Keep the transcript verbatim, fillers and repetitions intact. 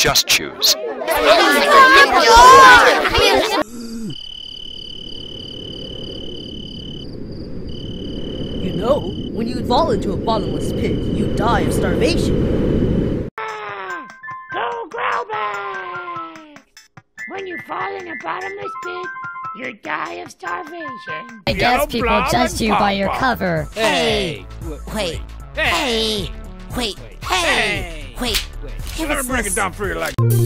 just choose. You know, when you fall into a bottomless pit, you die of starvation. Go growl back! When you fall in a bottomless pit, you die of starvation. I guess people judge you by your cover. Hey! Wait. Hey! Wait. Hey! Wait. Let me break it down for you like...